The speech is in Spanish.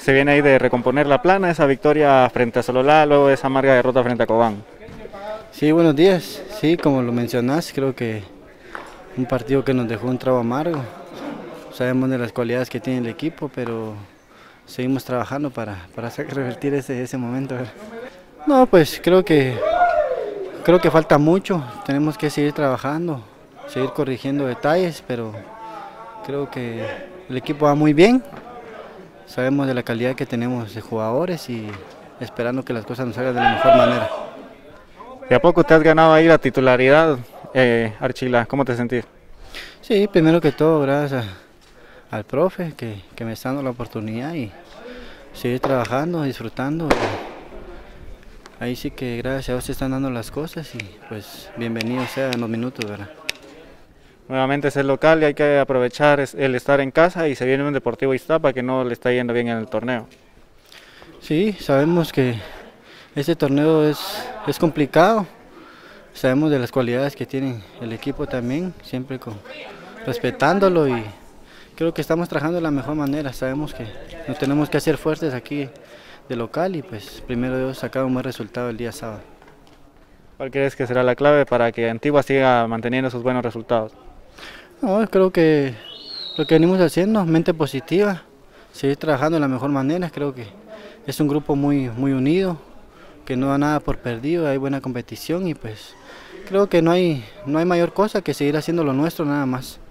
se viene ahí de recomponer la plana, esa victoria frente a Sololá, luego esa amarga derrota frente a Cobán. Sí, buenos días. Sí, como lo mencionás, creo que un partido que nos dejó un trago amargo. Sabemos de las cualidades que tiene el equipo, pero seguimos trabajando para revertir ese momento, ¿verdad? No, pues creo que falta mucho. Tenemos que seguir trabajando, seguir corrigiendo detalles, pero creo que el equipo va muy bien. Sabemos de la calidad que tenemos de jugadores y esperando que las cosas nos salgan de la mejor manera. De a poco te has ganado ahí la titularidad, Archila, ¿cómo te sentís? Sí, primero que todo, gracias al profe que me está dando la oportunidad y seguir trabajando, disfrutando. Ahí sí que gracias a Dios se están dando las cosas y pues bienvenido sea en los minutos, ¿verdad? Nuevamente es el local y hay que aprovechar el estar en casa y se viene un Deportivo Iztapa que no le está yendo bien en el torneo. Sí, sabemos que este torneo es complicado, sabemos de las cualidades que tiene el equipo también, siempre respetándolo y creo que estamos trabajando de la mejor manera, sabemos que nos tenemos que hacer fuertes aquí de local y pues primero Dios sacar un buen resultado el día sábado. ¿Cuál crees que será la clave para que Antigua siga manteniendo sus buenos resultados? No, creo que lo que venimos haciendo, mente positiva, seguir trabajando de la mejor manera, creo que es un grupo muy unido, que no da nada por perdido, hay buena competición y pues creo que no hay mayor cosa que seguir haciendo lo nuestro nada más.